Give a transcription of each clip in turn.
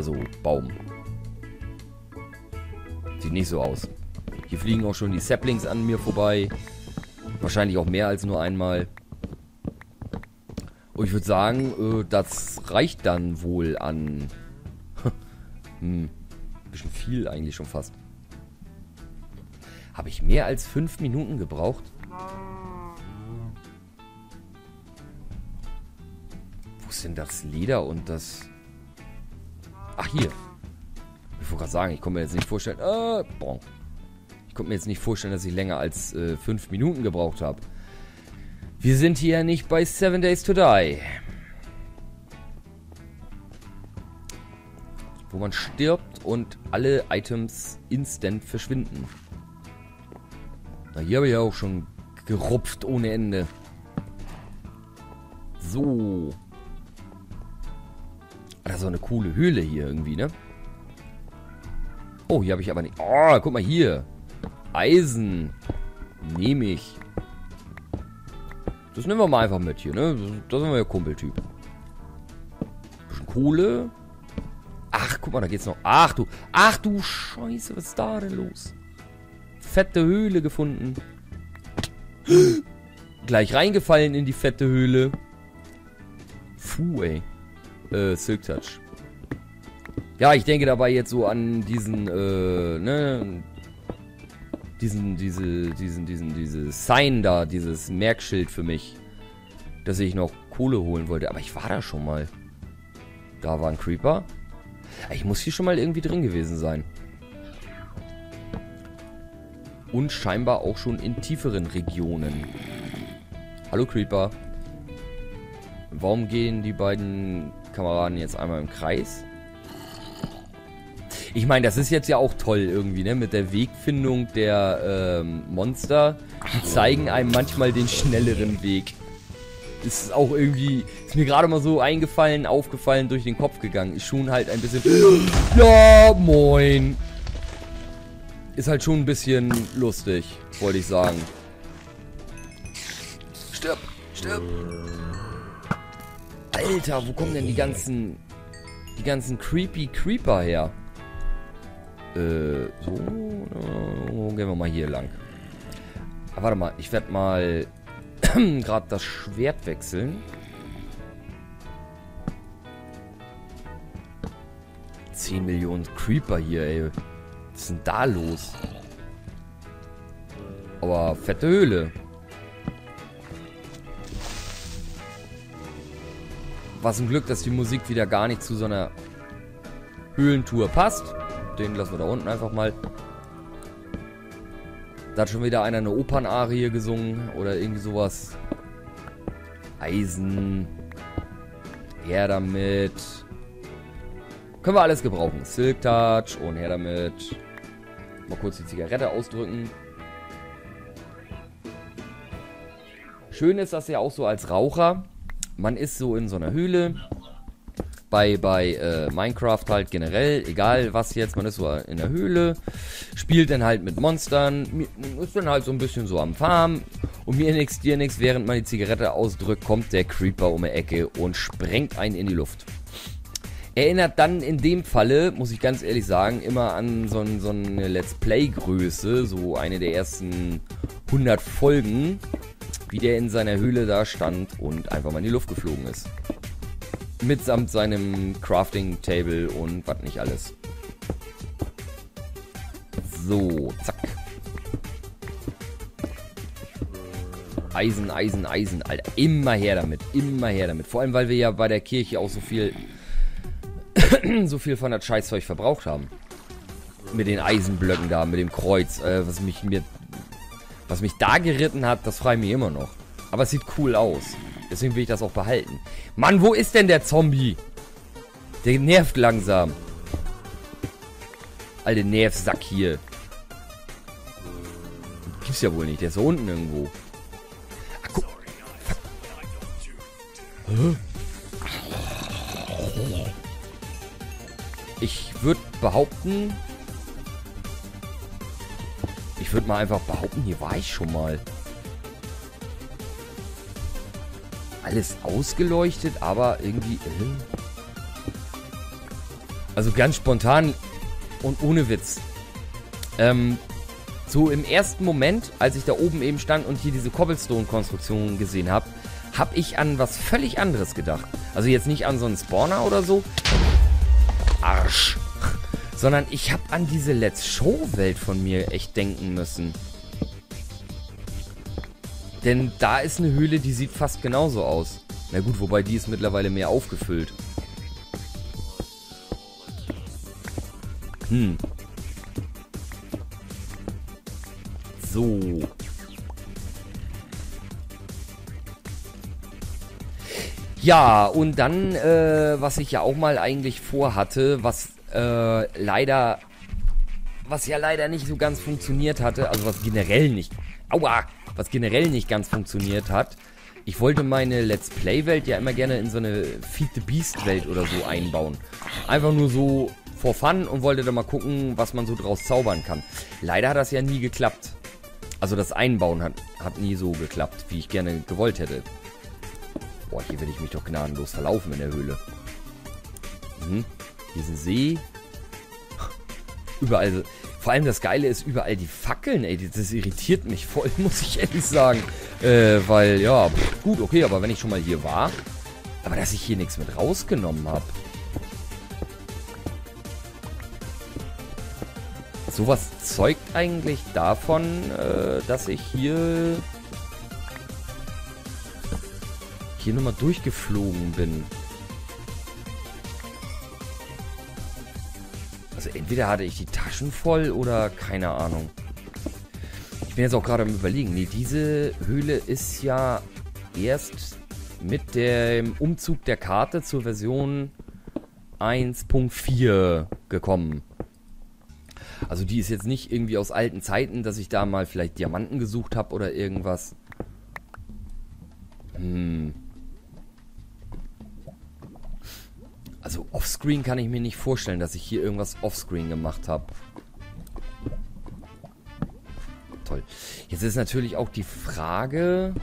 Also Baum. Sieht nicht so aus. Hier fliegen auch schon die Saplings an mir vorbei. Wahrscheinlich auch mehr als nur einmal. Und ich würde sagen, das reicht dann wohl an... bisschen viel eigentlich schon fast. Habe ich mehr als 5 Minuten gebraucht? Wo ist denn das Leder und das... Ach, hier. Ich wollte gerade sagen, ich konnte mir jetzt nicht vorstellen... Ich konnte mir jetzt nicht vorstellen, dass ich länger als 5 Minuten gebraucht habe. Wir sind hier nicht bei 7 Days to Die. Wo man stirbt und alle Items instant verschwinden. Na, hier habe ich ja auch schon gerupft ohne Ende. So. Das ist doch eine coole Höhle hier irgendwie, ne? Oh, hier habe ich aber nicht... Oh, guck mal hier. Eisen. Nehme ich. Das nehmen wir mal einfach mit hier, ne? Da sind wir ja Kumpeltyp. Bisschen Kohle. Ach, guck mal, da geht's noch. Ach du Scheiße, was ist da denn los? Fette Höhle gefunden. Gleich reingefallen in die fette Höhle. Puh, ey. Silk Touch. Ja, ich denke dabei jetzt so an diesen, diese Sign da, dieses Merkschild für mich, dass ich noch Kohle holen wollte. Aber ich war da schon mal. Da war ein Creeper. Ich muss hier schon mal irgendwie drin gewesen sein. Und scheinbar auch schon in tieferen Regionen. Hallo Creeper. Warum gehen die beiden Kameraden jetzt einmal im Kreis? Ich meine, das ist jetzt ja auch toll irgendwie, ne? Mit der Wegfindung der Monster. Die zeigen einem manchmal den schnelleren Weg. Ist auch irgendwie, ist mir gerade mal so aufgefallen, durch den Kopf gegangen. Ist schon halt ein bisschen... Ja, moin. Ist halt schon ein bisschen lustig, wollte ich sagen. Stirb, stirb. Alter, wo kommen denn die ganzen creepy Creeper her? So, gehen wir mal hier lang. Aber warte mal, ich werde mal gerade das Schwert wechseln. 10 Millionen Creeper hier, ey. Was ist denn da los? Aber fette Höhle. Was ein Glück, dass die Musik wieder gar nicht zu so einer Höhlentour passt. Den lassen wir da unten einfach mal. Da hat schon wieder einer eine Opernarie gesungen oder irgendwie sowas. Eisen. Her damit. Können wir alles gebrauchen. Silk Touch und her damit. Mal kurz die Zigarette ausdrücken. Schön ist das ja auch so als Raucher. Man ist so in so einer Höhle. Bei Minecraft halt generell, egal was jetzt, man ist so in der Höhle, spielt dann halt mit Monstern, ist dann halt so ein bisschen so am Farm und mir nix, dir nix, während man die Zigarette ausdrückt, kommt der Creeper um die Ecke und sprengt einen in die Luft. Erinnert dann in dem Falle, muss ich ganz ehrlich sagen, immer an so eine Let's Play-Größe, so eine der ersten 100 Folgen, wie der in seiner Höhle da stand und einfach mal in die Luft geflogen ist. Mitsamt seinem Crafting-Table und was nicht alles. So, zack. Eisen, Eisen, Eisen, Alter. Immer her damit, immer her damit. Vor allem, weil wir ja bei der Kirche auch so viel von das Scheißzeug verbraucht haben. Mit den Eisenblöcken da, mit dem Kreuz. Was mich da geritten hat, das frage ich mich immer noch. Aber es sieht cool aus. Deswegen will ich das auch behalten. Mann, wo ist denn der Zombie? Der nervt langsam. Alter Nervsack hier. Gibt's ja wohl nicht. Der ist da unten irgendwo. Ach, guck. Hä? Ich würde behaupten... Ich würde mal einfach behaupten, hier war ich schon mal. Alles ausgeleuchtet, aber irgendwie... Also ganz spontan und ohne Witz. So im ersten Moment, als ich da oben eben stand und hier diese Cobblestone-Konstruktion gesehen habe, habe ich an was völlig anderes gedacht. Also jetzt nicht an so einen Spawner oder so. Arsch. Sondern ich habe an diese Let's Show-Welt von mir echt denken müssen. Denn da ist eine Höhle, die sieht fast genauso aus. Na gut, wobei die ist mittlerweile mehr aufgefüllt. So. Ja, und dann, was ich ja auch mal eigentlich vorhatte, was ja leider nicht so ganz funktioniert hatte, also was generell nicht ganz funktioniert hat. Ich wollte meine Let's Play-Welt ja immer gerne in so eine Feed the Beast-Welt oder so einbauen. Einfach nur so for fun und wollte dann mal gucken, was man so draus zaubern kann. Leider hat das ja nie geklappt. Also das Einbauen hat nie so geklappt, wie ich gerne gewollt hätte. Boah, hier werde ich mich doch gnadenlos verlaufen in der Höhle. Hier ist ein See. Überall, vor allem das Geile ist, überall die Fackeln, ey, das irritiert mich voll, muss ich ehrlich sagen. Weil, ja, gut, okay, aber wenn ich schon mal hier war, aber dass ich hier nichts mit rausgenommen habe. Sowas zeugt eigentlich davon, dass ich hier nochmal durchgeflogen bin. Also entweder hatte ich die Taschen voll oder keine Ahnung. Ich bin jetzt auch gerade am Überlegen. Nee, diese Höhle ist ja erst mit dem Umzug der Karte zur Version 1.4 gekommen. Also die ist jetzt nicht irgendwie aus alten Zeiten, dass ich da mal vielleicht Diamanten gesucht habe oder irgendwas. Also offscreen kann ich mir nicht vorstellen, dass ich hier irgendwas offscreen gemacht habe. Toll. Jetzt ist natürlich auch die Frage,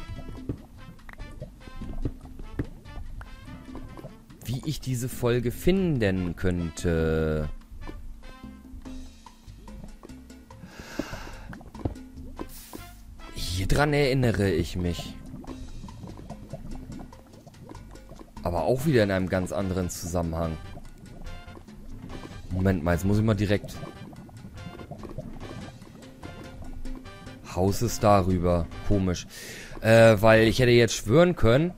wie ich diese Folge finden könnte. Hier dran erinnere ich mich. Aber auch wieder in einem ganz anderen Zusammenhang. Moment mal, jetzt muss ich mal direkt... Haus ist darüber. Komisch. Weil ich hätte jetzt schwören können,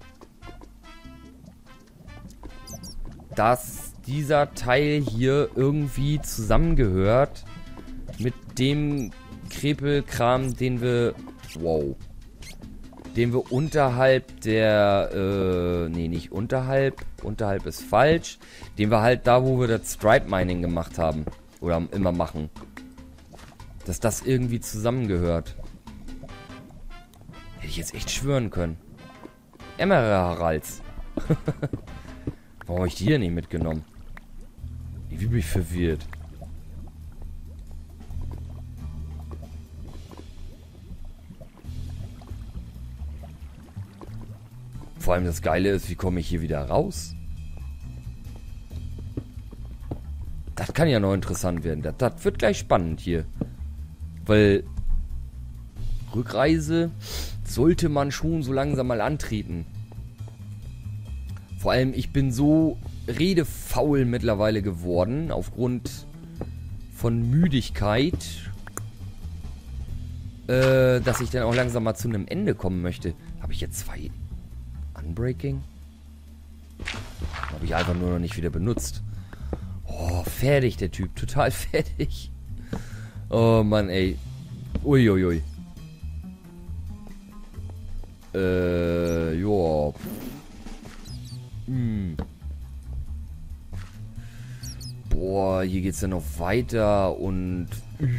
dass dieser Teil hier irgendwie zusammengehört mit dem Krepelkram, den wir... Wow. Den wir unterhalb der, nee, nicht unterhalb. Unterhalb ist falsch. Den wir halt da, wo wir das Stripe Mining gemacht haben. Oder immer machen. Dass das irgendwie zusammengehört. Hätte ich jetzt echt schwören können. Emeralds. Warum habe ich die hier nicht mitgenommen? Ich bin mich verwirrt. Vor allem das Geile ist, wie komme ich hier wieder raus? Das kann ja noch interessant werden. Das wird gleich spannend hier. Weil Rückreise sollte man schon so langsam mal antreten. Vor allem, ich bin so redefaul mittlerweile geworden, aufgrund von Müdigkeit, dass ich dann auch langsam mal zu einem Ende kommen möchte. Habe ich jetzt 2... Unbreaking? Habe ich einfach nur noch nicht wieder benutzt. Oh, fertig der Typ. Total fertig. Oh Mann, ey. Uiuiui. Joa. Boah, hier geht's ja noch weiter und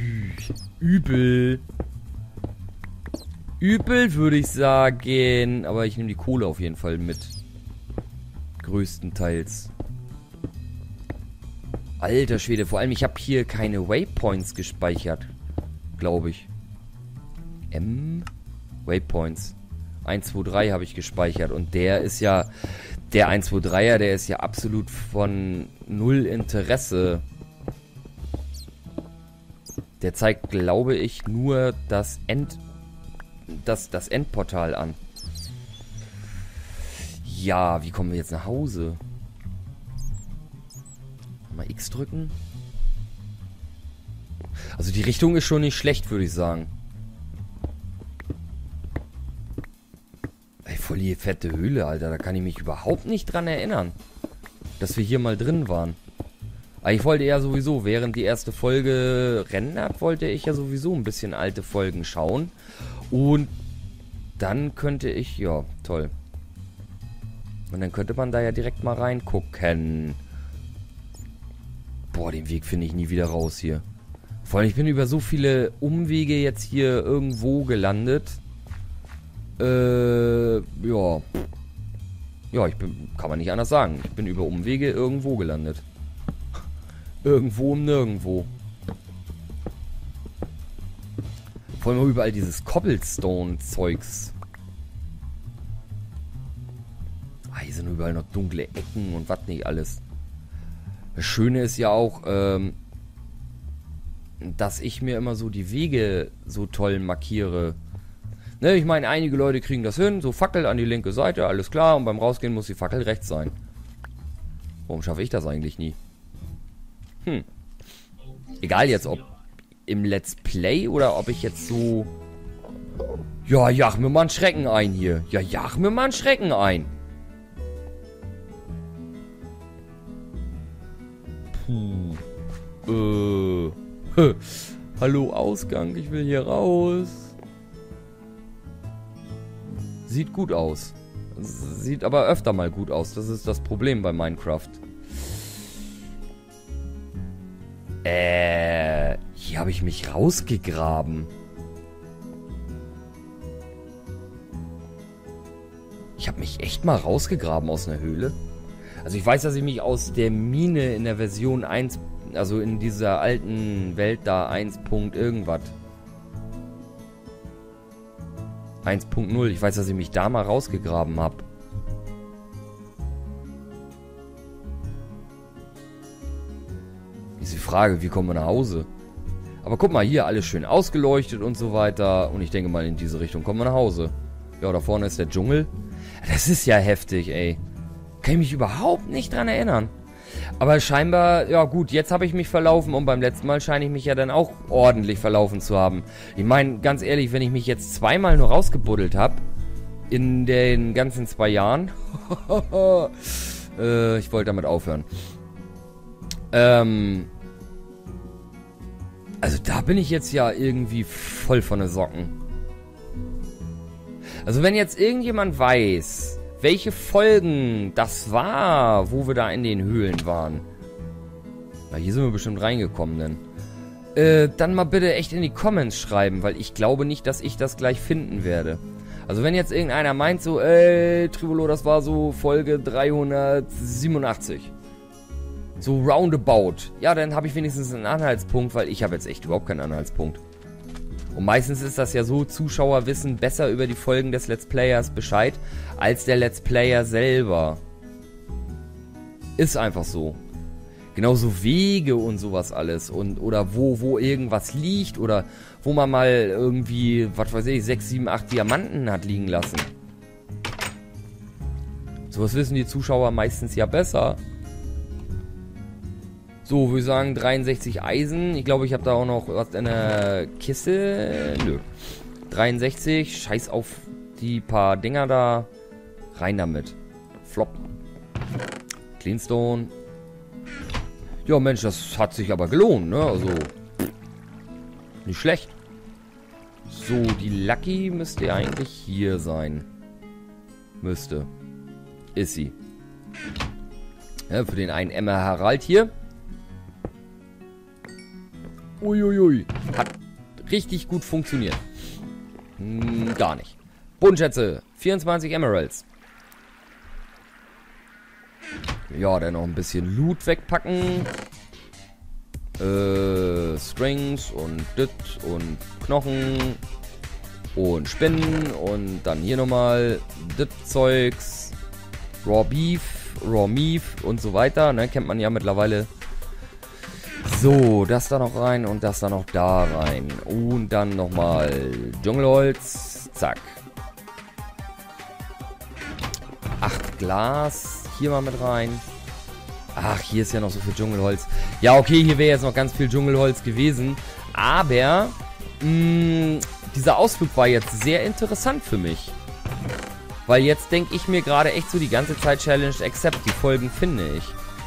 übel. Übel, würde ich sagen. Aber ich nehme die Kohle auf jeden Fall mit. Größtenteils. Alter Schwede. Vor allem, ich habe hier keine Waypoints gespeichert. Glaube ich. Waypoints. 1, 2, 3 habe ich gespeichert. Und der ist ja... Der 123er, der ist ja absolut von null Interesse. Der zeigt, glaube ich, nur das Endportal an. Ja, wie kommen wir jetzt nach Hause? Mal X drücken. Also die Richtung ist schon nicht schlecht, würde ich sagen. Ey, voll die fette Höhle, Alter. Da kann ich mich überhaupt nicht dran erinnern, dass wir hier mal drin waren. Aber ich wollte ja sowieso, während die erste Folge rendert, wollte ich ja sowieso ein bisschen alte Folgen schauen. Und dann könnte ich, ja, toll. Und dann könnte man da ja direkt mal reingucken. Boah, den Weg finde ich nie wieder raus hier. Vor allem, ich bin über so viele Umwege jetzt hier irgendwo gelandet. Ja. Ja, kann man nicht anders sagen. Ich bin über Umwege irgendwo gelandet. Irgendwo im Nirgendwo. Vor allem überall dieses Cobblestone-Zeugs. Ah, hier sind überall noch dunkle Ecken und was nicht alles. Das Schöne ist ja auch, dass ich mir immer so die Wege so toll markiere. Ne, ich meine, einige Leute kriegen das hin, so Fackel an die linke Seite, alles klar, und beim Rausgehen muss die Fackel rechts sein. Warum schaffe ich das eigentlich nie? Egal jetzt, ob im Let's Play oder ob ich jetzt so... Ja, jach mir mal einen Schrecken ein hier. Ja, jach mir mal einen Schrecken ein. Hallo Ausgang, ich will hier raus. Sieht gut aus. Sieht aber öfter mal gut aus. Das ist das Problem bei Minecraft. Hier habe ich mich rausgegraben. Ich habe mich echt mal rausgegraben aus einer Höhle. Also ich weiß, dass ich mich aus der Mine in der Version 1, also in dieser alten Welt da 1. irgendwas. 1.0. Ich weiß, dass ich mich da mal rausgegraben habe. Ist die Frage, wie kommen wir nach Hause? Aber guck mal, hier alles schön ausgeleuchtet und so weiter. Und ich denke mal, in diese Richtung kommen wir nach Hause. Ja, da vorne ist der Dschungel. Das ist ja heftig, ey. Kann ich mich überhaupt nicht dran erinnern. Aber scheinbar, ja gut, jetzt habe ich mich verlaufen und beim letzten Mal scheine ich mich ja dann auch ordentlich verlaufen zu haben. Ich meine, ganz ehrlich, wenn ich mich jetzt zweimal nur rausgebuddelt habe, in den ganzen 2 Jahren, ich wollte damit aufhören. Also da bin ich jetzt ja irgendwie voll von den Socken. Also wenn jetzt irgendjemand weiß, welche Folgen das war, wo wir da in den Höhlen waren. Na, hier sind wir bestimmt reingekommen, denn. Dann mal bitte echt in die Comments schreiben, weil ich glaube nicht, dass ich das gleich finden werde. Also wenn jetzt irgendeiner meint so, Trivolo, das war so Folge 387. So roundabout. Ja, dann habe ich wenigstens einen Anhaltspunkt, weil ich habe jetzt echt überhaupt keinen Anhaltspunkt. Und meistens ist das ja so, Zuschauer wissen besser über die Folgen des Let's Players Bescheid, als der Let's Player selber. Ist einfach so. Genauso Wege und sowas alles. Oder wo irgendwas liegt oder wo man mal irgendwie, was weiß ich, 6, 7, 8 Diamanten hat liegen lassen. Sowas wissen die Zuschauer meistens ja besser. So, würde ich sagen, 63 Eisen. Ich glaube, ich habe da auch noch was in der Kiste. Nö. 63. Scheiß auf die paar Dinger da. Rein damit. Flop. Cleanstone. Ja, Mensch, das hat sich aber gelohnt, ne? Also, nicht schlecht. So, die Lucky müsste ja eigentlich hier sein. Müsste. Ist sie. Ja, für den einen Emma Harald hier. Uiuiui. Hat richtig gut funktioniert. Gar nicht. Bodenschätze. 24 Emeralds. Ja, dann noch ein bisschen Loot wegpacken. Strings und dit und Knochen. Und Spinnen. Und dann hier nochmal dit Zeugs. Raw Beef, Raw Meat und so weiter. Ne? Kennt man ja mittlerweile. So, das da noch rein und das da noch da rein. Und dann nochmal Dschungelholz. Zack. 8 Glas. Hier mal mit rein. Ach, hier ist ja noch so viel Dschungelholz. Ja, okay, hier wäre jetzt noch ganz viel Dschungelholz gewesen. Aber dieser Ausflug war jetzt sehr interessant für mich. Weil jetzt denke ich mir gerade echt so die ganze Zeit Challenge Accept. Die Folgen finde ich.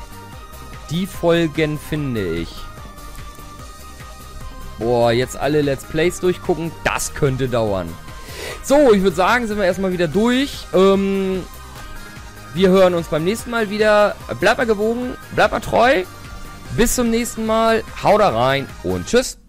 Boah, jetzt alle Let's Plays durchgucken. Das könnte dauern. So, ich würde sagen, sind wir erstmal wieder durch. Wir hören uns beim nächsten Mal wieder. Bleibt mal gewogen, bleibt mal treu. Bis zum nächsten Mal. Haut da rein und tschüss.